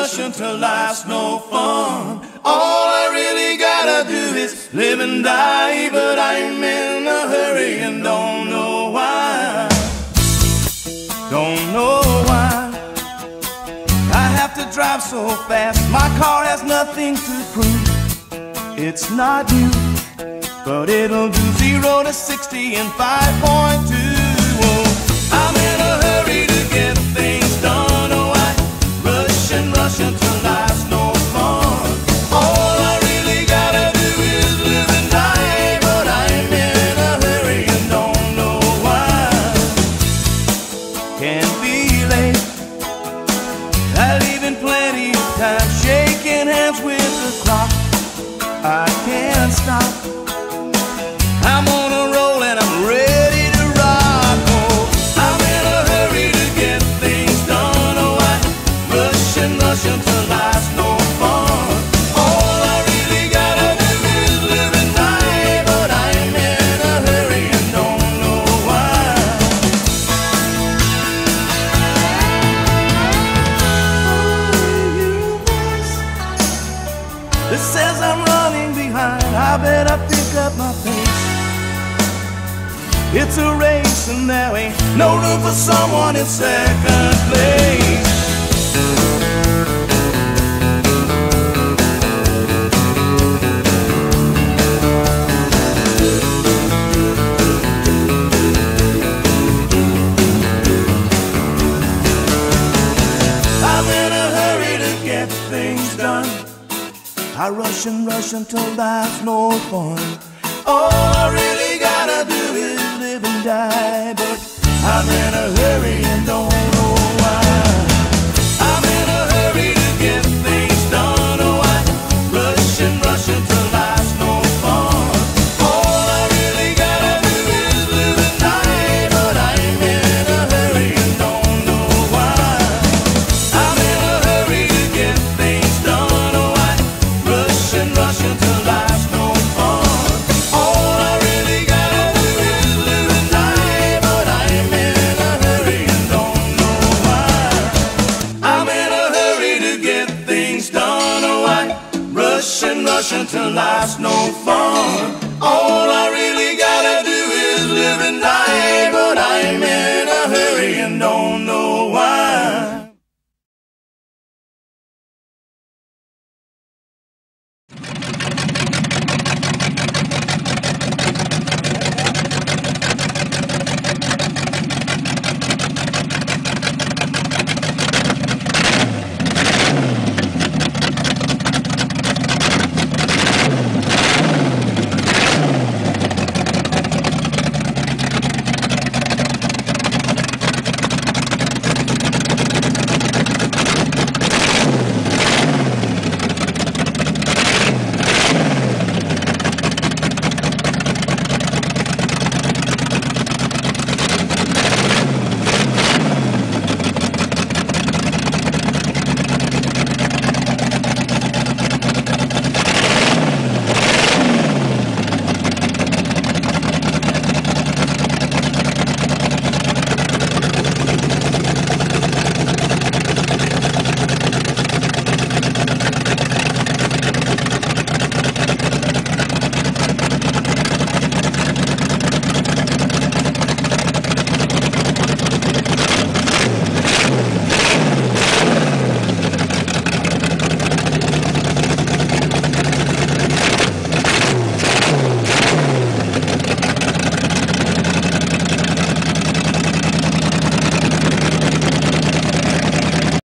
rush until life's no fun. All I really gotta do is live and die, but I'm in a hurry and don't know why. Don't know why I have to drive so fast. My car has nothing to prove. It's not new, but it'll do 0 to 60 in 5.2. Oh, I'm in a hurry to get things done. Oh, I rush and rush until life's no fun. All I really gotta do is live and die, but I'm in a hurry and don't know why. Can't be late, I leave in plenty of time, shaking hands with the clock. I can't stop, I'm on a roll and I'm ready to rock. Oh, I'm in a hurry to get things done. Oh, I rush and rush until life's no fun. All I really gotta do is live and die, but I'm in a hurry and don't know why. This says I'm running behind, I better pick up my pace. It's a race and there ain't no room for someone in second place. I'm in a hurry to get things done. I rush and rush until life's no fun. All I really gotta do is live and die, but I'm in a hurry and don't know why. I'm in a hurry to get things done. Oh, I rush and rush until life's no fun. All I really gotta do is live and die, but I'm in a hurry and don't know why. I'm in a hurry to get things done. Oh, I rush and rush until life's no fun. All I really gotta do is live and die, but I'm in a hurry and don't know why. I'm in a hurry to get things done. Oh, I rush and rush until life's no fun.